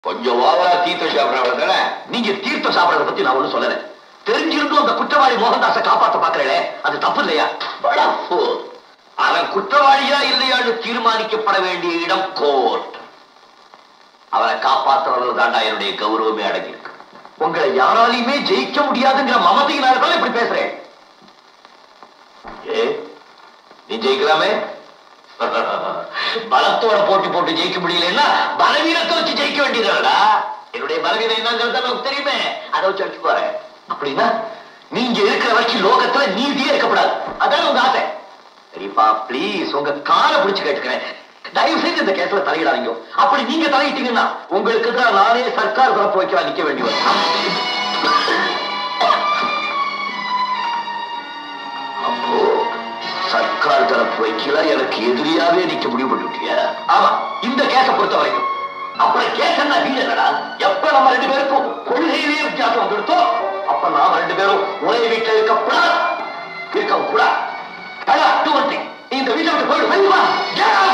கொஞ்சம் ஓவரா தீர்த்தம் சாப்பிடறவங்க தானே. நீங்க தீர்த்தம் சாப்பிடறத பத்தி நான் ஒண்ணும் சொல்லல. தெரிஞ்சிருந்தும் அந்த குற்றவாளி மோகன்தாஸை காப்பாற்ற பாக்குறே, அது தப்பு இல்லையா? அவன் குற்றவாளியா இல்லையான்னு தீர்மானிக்கப்பட வேண்டிய இடம் கோர்ட். அவனை காப்பாற்றுறதுல தாண்டா என்னுடைய கௌரவமே அடங்கி இருக்கு. உங்களை யாராலையுமே ஜெயிக்க முடியாதுங்கிற மமதையினால்தான் இப்படி பேசுறேன். நீ ஜெயிக்கலாமே. பலத்தோட போட்டி போட்டு ஜெயிக்க முடியலன்னா பலவீனத்தை வச்சு ஜெயிக்க வேண்டியதுடா. என்னுடைய பலவீனம் என்னங்கிறது நமக்கு தெரியுமே, அதை வச்சு அடிச்சு போறேன். அப்படின்னா நீங்க இருக்கிற வரைக்கும் லோகத்துல நீதியே இருக்கப்படாது, அதான் உங்க ஆசை. சரிப்பா, பிளீஸ் உங்க காலை பிடிச்சு கேட்டுக்கிறேன், தயவு செய்து இந்த கேஸ்ல தலையிடாதீங்க. அப்படி நீங்க தலையிட்டீங்கன்னா உங்களுக்கு தான் நானே சர்க்கார் தரப்பு வைக்க நிக்க வேண்டி வரும். அப்போ சர்க்கார் தரப்பு வைக்கல எனக்கு எதிரியாவே நிக்க முடிவு பண்ணிவிட்டியா? ஆமா, இந்த கேஸ பொறுத்த வரைக்கும். அப்புறம் கேஸ் என்ன வீடு என்னடா? எப்ப நம்ம ரெண்டு பேருக்கும் கொள்கையிலேயே வித்தியாசம் வந்துடுத்தோ அப்ப நாம ரெண்டு பேரும் ஒரே வீட்டில் இருக்கக்கூடாது. இந்த வீட்டை விட்டு போயிடு.